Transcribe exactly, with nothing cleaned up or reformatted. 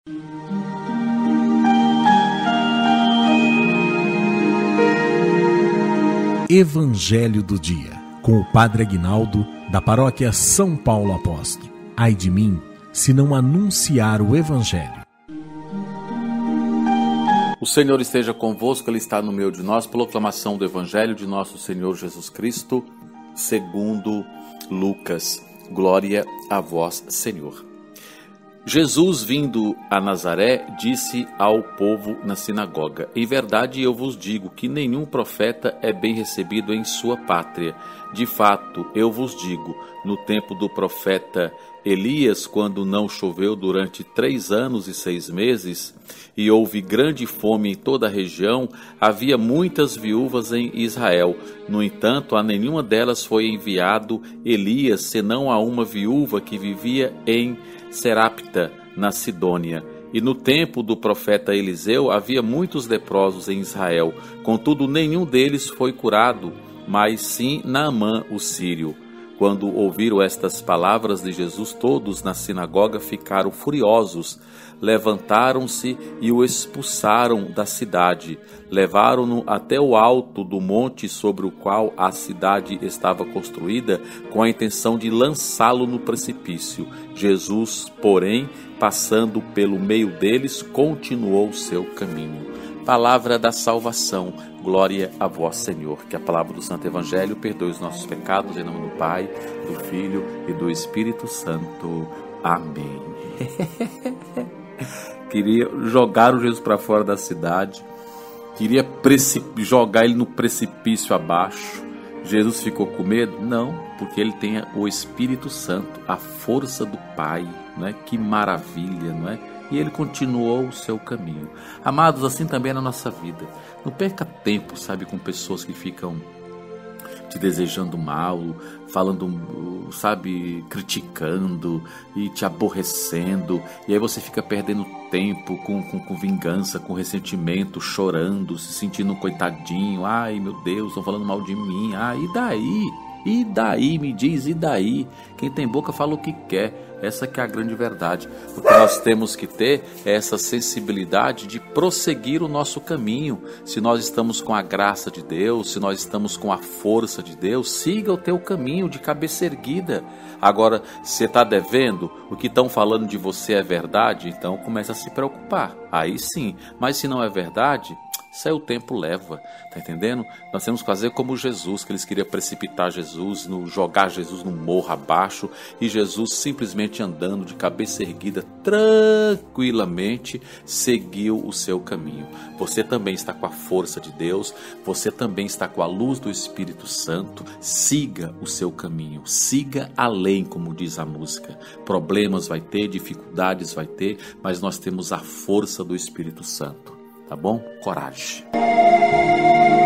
Evangelho do Dia, com o Padre Aguinaldo, da Paróquia São Paulo Apóstolo. Ai de mim, se não anunciar o Evangelho. O Senhor esteja convosco, Ele está no meio de nós. Proclamação do Evangelho de nosso Senhor Jesus Cristo, segundo Lucas. Glória a vós, Senhor. Jesus, vindo a Nazaré, disse ao povo na sinagoga: Em verdade eu vos digo que nenhum profeta é bem recebido em sua pátria. De fato, eu vos digo, no tempo do profeta Elias, quando não choveu durante três anos e seis meses, e houve grande fome em toda a região, havia muitas viúvas em Israel. No entanto, a nenhuma delas foi enviado Elias, senão a uma viúva que vivia em Serapta, na Sidônia. E no tempo do profeta Eliseu havia muitos leprosos em Israel, contudo nenhum deles foi curado, mas sim Naamã o sírio. Quando ouviram estas palavras de Jesus, todos na sinagoga ficaram furiosos. Levantaram-se e o expulsaram da cidade. Levaram-no até o alto do monte sobre o qual a cidade estava construída, com a intenção de lançá-lo no precipício. Jesus, porém, passando pelo meio deles, continuou o seu caminho. Palavra da salvação. Glória a vós, Senhor. Que a palavra do Santo Evangelho perdoe os nossos pecados, em nome do Pai, do Filho e do Espírito Santo. Amém. Queria jogar o Jesus para fora da cidade. Queria jogar ele no precipício abaixo. Jesus ficou com medo? Não, porque ele tem o Espírito Santo, a força do Pai, não é? Que maravilha, não é? E ele continuou o seu caminho. Amados, assim também é na nossa vida. Não perca tempo, sabe, com pessoas que ficam te desejando mal, falando, sabe, criticando e te aborrecendo. E aí você fica perdendo tempo com, com, com vingança, com ressentimento, chorando, se sentindo um coitadinho. Ai, meu Deus, estão falando mal de mim. Ah, e daí? E daí? Me diz, e daí? Quem tem boca fala o que quer. Essa que é a grande verdade. O que nós temos que ter é essa sensibilidade de prosseguir o nosso caminho. Se nós estamos com a graça de Deus, se nós estamos com a força de Deus, siga o teu caminho de cabeça erguida. Agora, se você está devendo, o que estão falando de você é verdade, então começa a se preocupar. Aí sim, mas se não é verdade, isso aí o tempo leva, tá entendendo? Nós temos que fazer como Jesus, que eles queriam precipitar Jesus, no, jogar Jesus no morro abaixo, e Jesus simplesmente andando de cabeça erguida, tranquilamente, seguiu o seu caminho. Você também está com a força de Deus, você também está com a luz do Espírito Santo, siga o seu caminho, siga além, como diz a música. Problemas vai ter, dificuldades vai ter, mas nós temos a força do Espírito Santo. Tá bom? Coragem.